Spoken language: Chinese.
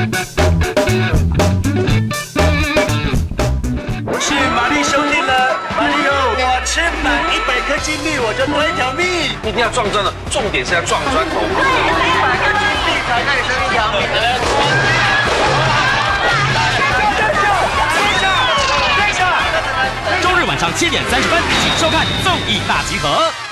是玛丽收进了，玛丽哦，我吃满100颗金币，我就多一条命。 一定要撞砖了，重点是要撞砖头。100 颗金币才可以生一条命。 周日晚上7点30分，请收看《综艺大集合》。